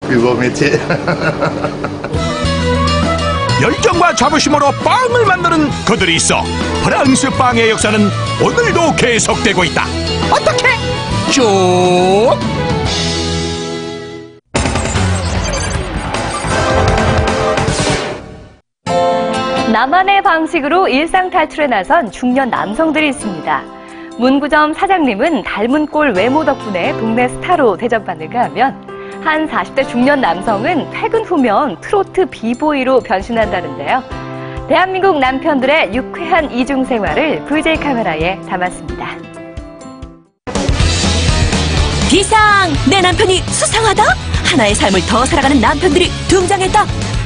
비범이지. 열정과 자부심으로 빵을 만드는 그들이 있어 프랑스 빵의 역사는 오늘도 계속되고 있다. 어떻게? 쭉! 나만의 방식으로 일상 탈출에 나선 중년 남성들이 있습니다. 문구점 사장님은 닮은 꼴 외모 덕분에 동네 스타로 대접받는가 하면 한 40대 중년 남성은 퇴근 후면 트로트 비보이로 변신한다는데요. 대한민국 남편들의 유쾌한 이중 생활을 VJ 카메라에 담았습니다. 비상! 내 남편이 수상하다? 하나의 삶을 더 살아가는 남편들이 등장했다.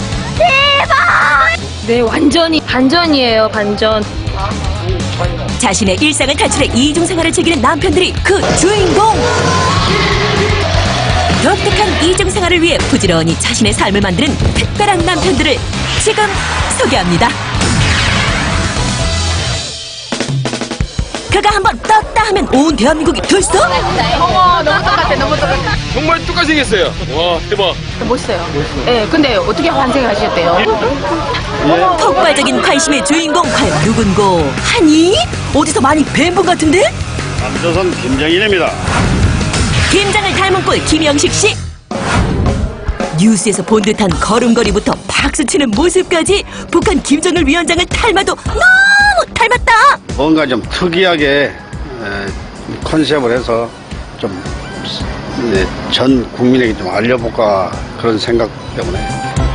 네, 완전히 반전이에요, 반전. 자신의 일상을 탈출해 이중 생활을 즐기는 남편들이 그 주인공. 독특한 이중 생활을 위해 부지런히 자신의 삶을 만드는 특별한 남편들을 지금 소개합니다. 그가 한번 떴다 하면 온 대한민국이 들썩? 어머, 너무 똑같아, 너무 똑같아. 정말 똑같이 생겼어요. 와, 대박. 멋있어요. 네, 근데 어떻게 환생하셨대요? 폭발적인 관심의 주인공 과연 누군고? 하니? 어디서 많이 뵌 분 같은데? 남조선 김정일입니다. 김장을 닮은 꼴 김영식 씨. 뉴스에서 본 듯한 걸음걸이부터 박수치는 모습까지 북한 김정일 위원장을 닮아도 너무 닮았다. 뭔가 좀 특이하게 컨셉을 해서 좀 전 국민에게 좀 알려볼까 그런 생각 때문에.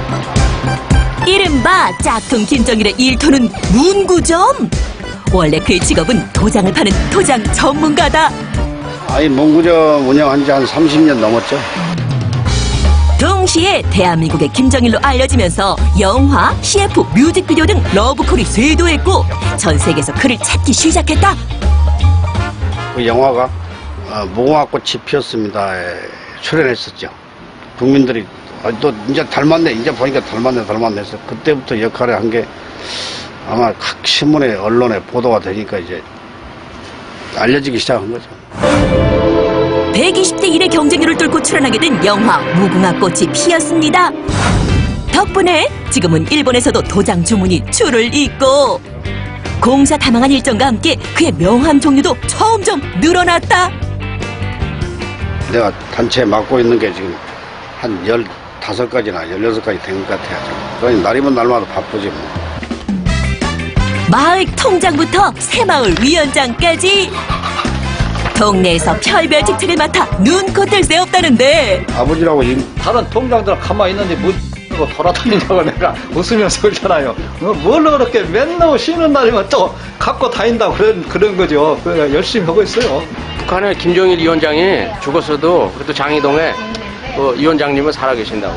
이른바 짝퉁 김정일의 일터는 문구점. 원래 그의 직업은 도장을 파는 도장 전문가다. 아이 문구점 운영한 지 한 30년 넘었죠. 동시에 대한민국의 김정일로 알려지면서 영화, CF, 뮤직비디오 등 러브콜이 쇄도했고 전 세계에서 그를 찾기 시작했다. 그 영화가 무궁화꽃이 피었습니다에 출연했었죠. 국민들이 또 이제 닮았네, 이제 보니까 닮았네 해서 그때부터 역할을 한 게 아마 각 신문에 언론에 보도가 되니까 이제 알려지기 시작한 거죠. 120대 1의 경쟁률을 뚫고 출연하게 된 영화 무궁화꽃이 피었습니다. 덕분에 지금은 일본에서도 도장 주문이 줄을 잇고 공사 다망한 일정과 함께 그의 명함 종류도 점점 늘어났다. 내가 단체에 맡고 있는 게 지금 한 15가지나 16가지 된 것 같아요. 그러니 날이면 날마다 바쁘지 뭐. 마을 통장부터 새마을 위원장까지 동네에서 별별 직책을 맡아 눈코 뜰 새 없다는데 아버지라고 다른 통장들은 가만히 있는데 뭐 돌아다니냐고 내가 웃으면서 그러잖아요. 뭘 그렇게 맨날 쉬는 날이면 또 갖고 다닌다고 그런 거죠. 그래서 열심히 하고 있어요. 북한의 김정일 위원장이 죽었어도 그래도 장이동에 위원장님은 살아계신다고.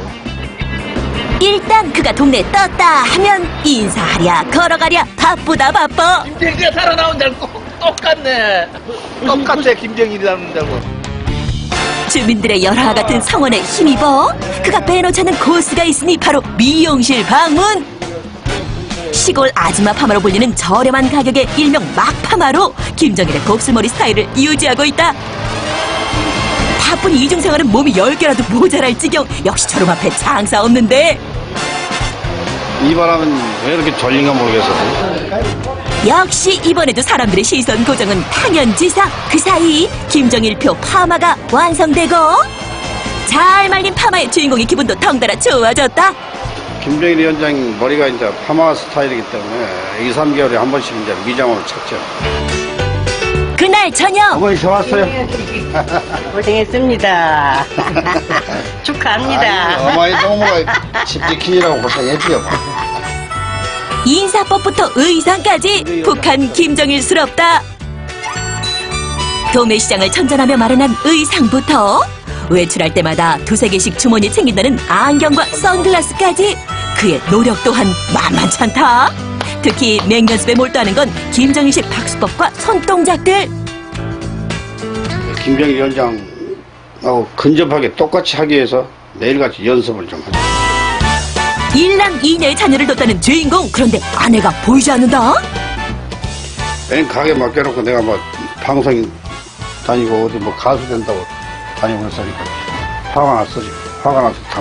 일단 그가 동네에 떴다 하면 인사하랴 걸어가랴 바쁘다 바빠. 김정일이 살아나온다고 똑같네. 똑같아 김정일이라는다고. 주민들의 열화 같은 성원에 힘입어 그가 빼놓지 않는 코스가 있으니 바로 미용실 방문. 시골 아줌마 파마로 불리는 저렴한 가격의 일명 막파마로 김정일의 곱슬머리 스타일을 유지하고 있다. 바쁜 이중생활은 몸이 10개라도 모자랄 지경. 역시 저놈 앞에 장사 없는데. 이 바람은 왜 이렇게 졸린가 모르겠어. 역시 이번에도 사람들의 시선 고정은 당연지사. 그 사이 김정일표 파마가 완성되고 잘 말린 파마의 주인공의 기분도 덩달아 좋아졌다. 김정일 위원장 머리가 이제 파마 스타일이기 때문에 2, 3개월에 한 번씩 이제 미장원을 찾죠. 그날 저녁. 어머니 저 왔어요. 고생했습니다. 축하합니다. 어머니 동무가 집 지키느라고 고생했지요. 인사법부터 의상까지 북한 김정일스럽다. 도매시장을 천전하며 마련한 의상부터 외출할 때마다 2-3개씩 주머니에 챙긴다는 안경과 선글라스까지 그의 노력 또한 만만치 않다. 특히 맹연습에 몰두하는 건 김정일식 박수법과 손동작들. 김정일 위원장하고 근접하게 똑같이 하기 위해서 매일같이 연습을 좀 하죠. 일남 이녀의 자녀를 뒀다는 주인공. 그런데 아내가 보이지 않는다. 맨 가게 맡겨놓고 내가 뭐 방송 다니고 어디 뭐 가수 된다고 다니고 그랬으니까 화가 났어 지금. 화가 나서